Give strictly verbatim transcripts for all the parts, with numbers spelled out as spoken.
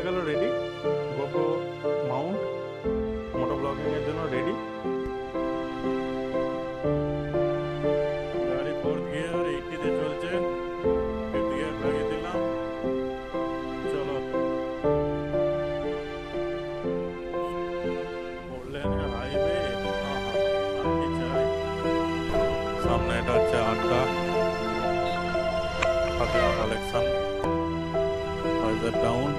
হয়ে গেল ready. GoPro mount moto ব্লগিং এর জন্য রেডি। গাড়ি ফোর্থ গিয়ার এইটি তে চলছে, ফিফথ গিয়ার লাগিয়ে দিলাম। চলো হাইওয়ে, সামনে এটা হচ্ছে আড্ডা ফাতেমা কালেকশন ডাউন।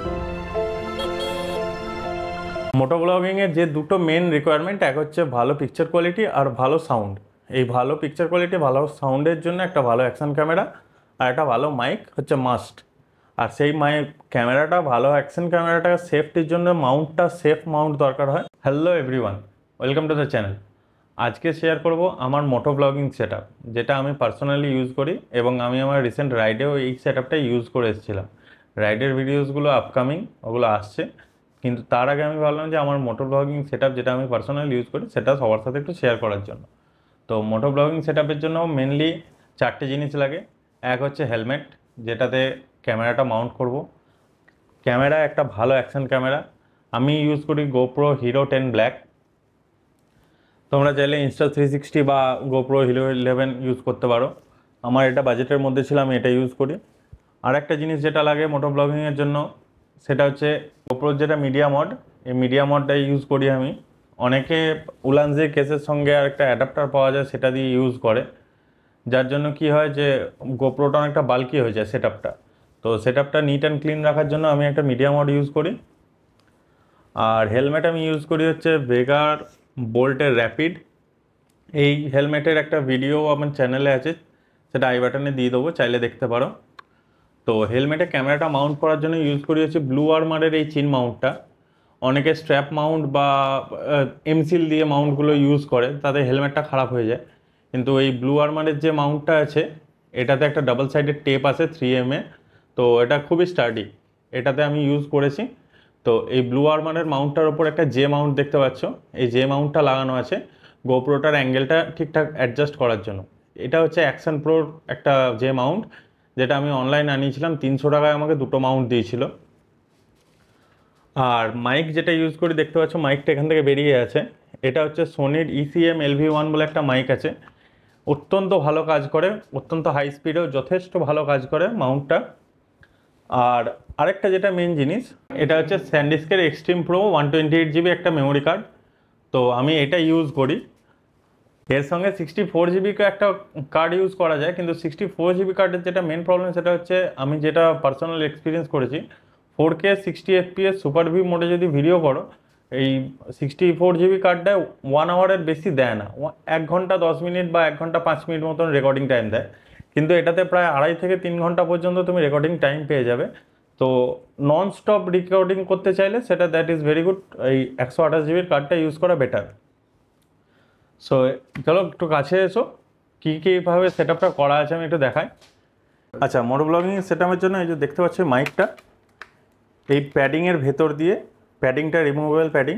মোটো ব্লগিং এর যে দুটো মেন রিকোয়ারমেন্ট, এক হচ্ছে ভালো পিকচার কোয়ালিটি আর ভালো সাউন্ড। এই ভালো পিকচার কোয়ালিটি ভালো সাউন্ডের জন্য একটা ভালো অ্যাকশন ক্যামেরা আর একটা ভালো মাইক হচ্ছে মাস্ট। আর সেই মাইক ক্যামেরাটা ভালো অ্যাকশন ক্যামেরাটা সেফটির জন্য মাউন্টটা সেফ মাউন্ট দরকার হয়। Hello everyone, welcome to the channel. আজকে শেয়ার করব আমার মোটো ব্লগিং সেট আপ, যেটা আমি পার্সোনালি ইউজ করি এবং আমি আমার রিসেন্ট রাইডেও এই সেট আপটা ইউজ করে এসেছিলাম। রাইডের ভিডিওসগুলো আপকামিং, ওগুলো আসছে, কিন্তু তার আগে আমি ভাবলাম যে আমার মোটো ব্লগিং সেট আপ যেটা আমি পার্সোনালি ইউজ করি সেটা সবার সাথে একটু শেয়ার করার জন্য। তো মোটো ব্লগিং সেট আপের জন্য মেনলি চারটে জিনিস লাগে। এক হচ্ছে হেলমেট, যেটাতে ক্যামেরাটা মাউন্ট করব। ক্যামেরা একটা ভালো অ্যাকশন ক্যামেরা, আমি ইউজ করি গোপ্রো হিরো টেন ব্ল্যাক। তোমরা চাইলে ইনস্টা থ্রি সিক্সটি বা গোপ্রো হিরো ইলেভেন ইউজ করতে পারো। আমার এটা বাজেটের মধ্যে ছিল, আমি এটা ইউজ করি। আর একটা জিনিস যেটা লাগে মোটো ব্লগিংয়ের জন্য, সেটা হচ্ছে গোপ্রোর যেটা মিডিয়া মড, এই মিডিয়া মডটাই ইউজ করি আমি। অনেকে উলানজে কেসের সঙ্গে আর একটা অ্যাডাপ্টার পাওয়া যায়, সেটা দিয়ে ইউজ করে, যার জন্য কি হয় যে গোপ্রোটা অনেকটা বাল্কি হয়ে যায় সেট আপটা। তো সেট আপটা নিট অ্যান্ড ক্লিন রাখার জন্য আমি একটা মিডিয়া মড ইউজ করি। আর হেলমেট আমি ইউজ করি হচ্ছে ভেগার বোল্টের র্যাপিড। এই হেলমেটের একটা ভিডিও আমার চ্যানেলে আছে, সেটা আই বাটনে দিয়ে দেবো, চাইলে দেখতে পারো। তো হেলমেটে ক্যামেরাটা মাউন্ট করার জন্য ইউজ করি হচ্ছে ব্লু আর্মারের এই চিন মাউন্টটা। অনেকে স্ট্র্যাপ মাউন্ট বা এমসিল দিয়ে মাউন্টগুলো ইউজ করে, তাতে হেলমেটটা খারাপ হয়ে যায়। কিন্তু এই ব্লু আর্মারের যে মাউন্টটা আছে, এটাতে একটা ডাবল সাইডের টেপ আছে থ্রি এম এ, তো এটা খুবই স্টার্ডি, এটাতে আমি ইউজ করেছি। তো এই ব্লু আর্মারের মাউন্টটার ওপর একটা জে মাউন্ট দেখতে পাচ্ছ, এই জে মাউন্টটা লাগানো আছে গোপ্রোটার অ্যাঙ্গেলটা ঠিকঠাক অ্যাডজাস্ট করার জন্য। এটা হচ্ছে অ্যাকশন প্রোর একটা জে মাউন্ট, যেটা আমি অনলাইন আনিয়েছিলাম, তিনশো টাকায় আমাকে দুটো মাউন্ট দিয়েছিল। আর মাইক যেটা ইউজ করি দেখতে পাচ্ছ, মাইকটা এখান থেকে বেরিয়ে আছে। এটা হচ্ছে সোনির ইসিএম এলভি ওয়ান বলে একটা মাইক আছে, অত্যন্ত ভালো কাজ করে, অত্যন্ত হাই স্পিডেও যথেষ্ট ভালো কাজ করে মাউন্টটা। আর আরেকটা যেটা মেন জিনিস, এটা হচ্ছে স্যানডিস্কের extreme pro one twenty eight GB একটা মেমোরি কার্ড। তো আমি এটা ইউজ করি। এর সঙ্গে সিক্সটি ফোর জিবিকে একটা কার্ড ইউজ করা যায়, কিন্তু সিক্সটি ফোর জিবি কার্ডের যেটা মেন প্রবলেম, সেটা হচ্ছে আমি যেটা পার্সোনাল এক্সপিরিয়েন্স করেছি, four K sixty FPS super V মোডে যদি ভিডিও করো, এই সিক্সটি ফোর জিবি কার্ডটায় ওয়ান আওয়ারের বেশি দেয় না, এক ঘন্টা দশ মিনিট বা এক ঘন্টা পাঁচ মিনিট মতন রেকর্ডিং টাইম দেয়। কিন্তু এটাতে প্রায় আড়াই থেকে তিন ঘন্টা পর্যন্ত তুমি রেকর্ডিং টাইম পেয়ে যাবে। তো নন স্টপ রেকর্ডিং করতে চাইলে সেটা দ্যাট ইজ ভেরি গুড, এই একশো আঠাশ জিবির কার্ডটা ইউজ করা বেটার। সো চলো একটু কাছে এসো, কী কীভাবে সেট আপটা করা আছে আমি একটু দেখাই। আচ্ছা, মোটো ব্লগিং সেট আপের জন্য এই যে দেখতে পাচ্ছি মাইকটা, এই প্যাডিংয়ের ভেতর দিয়ে, প্যাডিংটা রিমুভেবল প্যাডিং,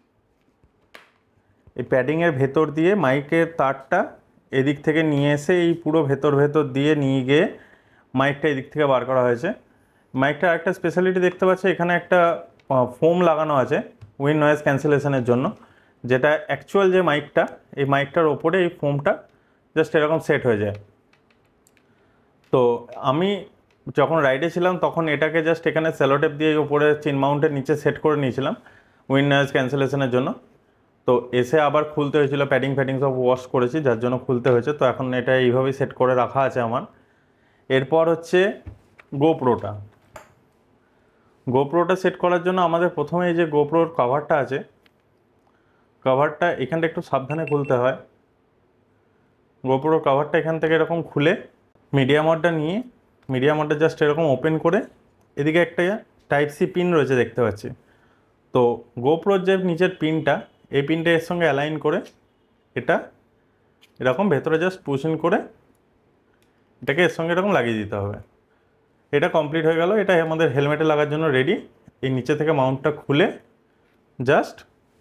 এই প্যাডিংয়ের ভেতর দিয়ে মাইকের তারটা এদিক থেকে নিয়ে এসে এই পুরো ভেতর ভেতর দিয়ে নিয়ে গিয়ে মাইকটা এদিক থেকে বার করা হয়েছে। মাইকটা আরেকটা স্পেশালিটি দেখতে পাচ্ছি, এখানে একটা ফোম লাগানো আছে উইন্ড নয়েজ ক্যান্সেলেশনের জন্য, যেটা অ্যাকচুয়াল যে মাইকটা, এই মাইকটার ওপরে এই ফোমটা জাস্ট এরকম সেট হয়ে যায়। তো আমি যখন রাইডে ছিলাম তখন এটাকে জাস্ট এখানে সেলোটেপ দিয়ে ওপরে চিন মাউন্টের নিচে সেট করে নিয়েছিলাম উইন্ড নয়েজ ক্যান্সেলেশনের জন্য। তো এসে আবার খুলতে হয়েছিল, প্যাডিং ফ্যাডিং সব ওয়াশ করেছি, যার জন্য খুলতে হয়েছে। তো এখন এটা এইভাবেই সেট করে রাখা আছে আমার। এরপর হচ্ছে গোপ্রোটা। গোপ্রোটা সেট করার জন্য আমাদের প্রথমে এই যে গোপ্রোর কভারটা আছে, কভারটা এখানটা একটু সাবধানে খুলতে হয়। গোপ্রোর কভারটা এখান থেকে এরকম খুলে মিডিয়া মডটা নিয়ে, মিডিয়া মডটা জাস্ট এরকম ওপেন করে, এদিকে একটা টাইপ সি পিন রয়েছে দেখতে পাচ্ছি। তো গোপ্রোর যে নিচের পিনটা, এই পিনটা এর সঙ্গে অ্যালাইন করে এটা এরকম ভেতরে জাস্ট পুশ ইন করে এটাকে এর সঙ্গে এরকম লাগিয়ে দিতে হবে। এটা কমপ্লিট হয়ে গেল, এটা আমাদের হেলমেটে লাগার জন্য রেডি। এই নিচে থেকে মাউন্টটা খুলে জাস্ট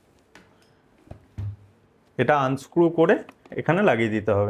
এটা আনস্ক্রু করে এখানে লাগিয়ে দিতে হবে।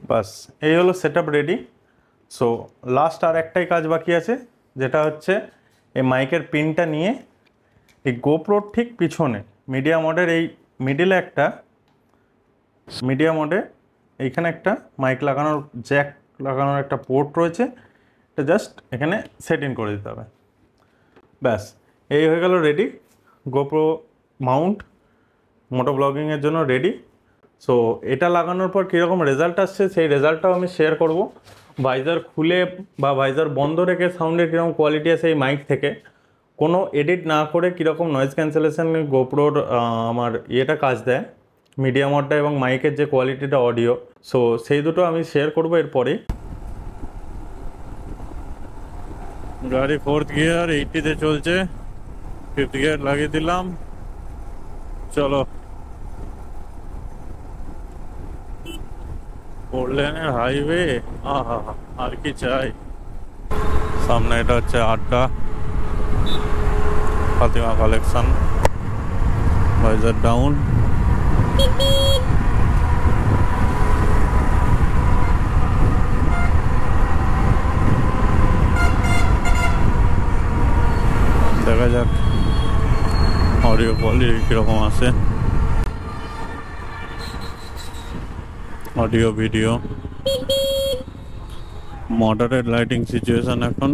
বাস এই হলো set up ready. So last আর একটাই কাজ বাকি আছে, যেটা হচ্ছে এই মাইকের পিনটা নিয়ে এই গোপ্রোর ঠিক পিছনে মিডিয়া মোডের এই মিডিলে একটা মিডিয়া মোডে এইখানে একটা মাইক লাগানোর জ্যাক লাগানোর একটা পোর্ট রয়েছে, এটা জাস্ট এখানে সেট ইন করে দিতে হবে। ব্যাস এই হয়ে গেল রেডি গোপ্রো মাউন্ট মোটো ব্লগিংয়ের জন্য রেডি। সো এটা লাগানোর পর কীরকম রেজাল্ট আসছে সেই রেজাল্টটাও আমি শেয়ার করব। ভাইজার খুলে বা ভাইজার বন্ধ রেখে সাউন্ডের কীরকম কোয়ালিটি আছে এই মাইক থেকে, কোনো এডিট না করে কীরকম নয়েজ ক্যান্সেলেশন গোপ্রোর আমার ইয়েটা কাজ দেয়, মিডিয়া মোডটা এবং মাইকের যে কোয়ালিটিটা অডিও, সো সেই দুটো আমি শেয়ার করবো এরপরে। গাড়ি ফোর্থ গিয়ার এইটিতে চলছে, ফিফথ গিয়ার লাগিয়ে দিলাম, চলো ফোর লেনের হাইওয়ে, আহা আর কি চাই। সামনে এটা হচ্ছে আড্ডা ফাতিমা কালেকশন, ভাইজার ডাউন। দেখা যাক অডিও কোয়ালিটি কীরকম আছে, audio video. Moderate lighting situation এখন।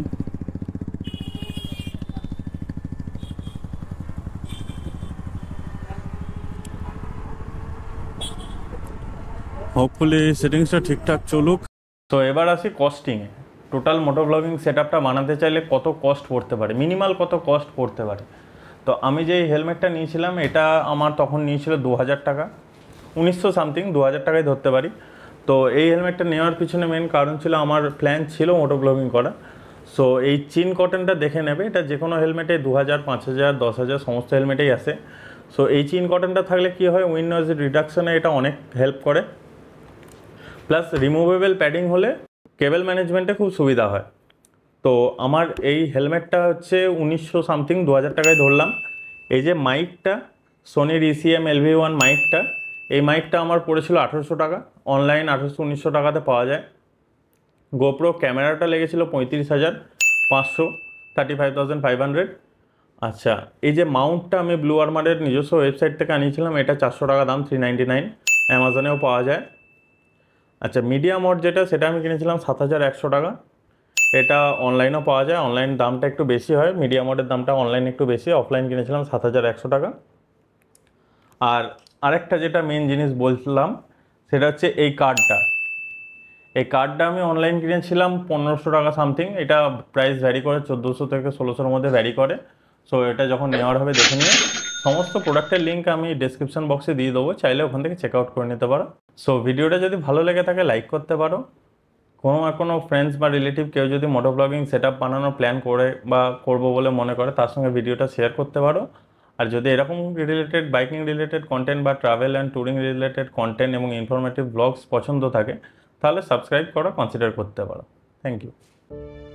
হোপফুলি সেটিংসটা ঠিকঠাক চলুক। তো এবার আসি কস্টিংয়ে। টোটাল মোটো ব্লগিং সেট আপটা বানাতে চাইলে কত কস্ট পড়তে পারে, মিনিমাল কত কস্ট পড়তে পারে। তো আমি যে হেলমেটটা নিয়েছিলাম এটা আমার তখন নিয়েছিল দু হাজার টাকা, উনিশশো সামথিং, দু হাজার টাকায় ধরতে পারি। তো এই হেলমেটটা নেওয়ার পিছনে মেন কারণ ছিল আমার প্ল্যান ছিল মোটো ব্লগিং করা। সো এই চিন কটনটা দেখে নেবে, এটা যে কোনো হেলমেটে দু হাজার পাঁচ হাজার দশ হাজার সমস্ত হেলমেটেই আসে। সো এই চিন কটনটা থাকলে কী হয়, উইন্ড নয়েজ রিডাকশনে এটা অনেক হেল্প করে, প্লাস রিমুভেবল প্যাডিং হলে কেবল ম্যানেজমেন্টে খুব সুবিধা হয়। তো আমার এই হেলমেটটা হচ্ছে উনিশশো সামথিং, দু হাজার টাকায় ধরলাম। এই যে মাইকটা সোনির ইসিএম এল ভি ওয়ান মাইকটা, এই মাইকটা আমার পড়েছিল আঠেরোশো টাকা, অনলাইন আঠেরোশো উনিশশো টাকাতে পাওয়া যায়। গোপ্রো ক্যামেরাটা লেগেছিল পঁয়ত্রিশ হাজার পাঁচশো, thirty five thousand five hundred. আচ্ছা এই যে মাউন্টটা আমি ব্লু আর্মারের নিজস্ব ওয়েবসাইট থেকে আনিয়েছিলাম, এটা চারশো টাকা দাম, থ্রি নাইনটি নাইন, অ্যামাজনেও পাওয়া যায়। আচ্ছা মিডিয়া মোড যেটা, সেটা আমি কিনেছিলাম সাত হাজার একশো টাকা, এটা অনলাইনেও পাওয়া যায়, অনলাইন দামটা একটু বেশি হয়, মিডিয়া মোডের দামটা অনলাইন একটু বেশি, অফলাইন কিনেছিলাম সাত হাজার একশো টাকা। আর আরেকটা যেটা মেন জিনিস বলছিলাম সেটা হচ্ছে এই কার্ডটা। এই কার্ডটা আমি অনলাইন কিনেছিলাম পনেরোশো টাকা সামথিং, এটা প্রাইস ভ্যারি করে, চোদ্দোশো থেকে ষোলোশোর মধ্যে ভ্যারি করে। সো এটা যখন নেওয়ার হবে দেখে নিয়ে, সমস্ত প্রোডাক্টের লিঙ্ক আমি ডেসক্রিপশন বক্সে দিয়ে দেবো, চাইলে ওখান থেকে চেক আউট করে নিতে পারো। সো ভিডিওটা যদি ভালো লেগে থাকে লাইক করতে পারো, কোনো আর কোনো ফ্রেন্ডস বা রিলেটিভ কেউ যদি মোটো ব্লগিং সেট আপ বানানোর প্ল্যান করে বা করবো বলে মনে করে, তার সঙ্গে ভিডিওটা শেয়ার করতে পারো। আর যদি এরকম রিলেটেড বাইকিং রিলেটেড কন্টেন্ট বা travel and touring related content এবং ইনফরমেটিভ ব্লগস পছন্দ থাকে, তাহলে সাবস্ক্রাইব করা কনসিডার করতে পারো। Thank you.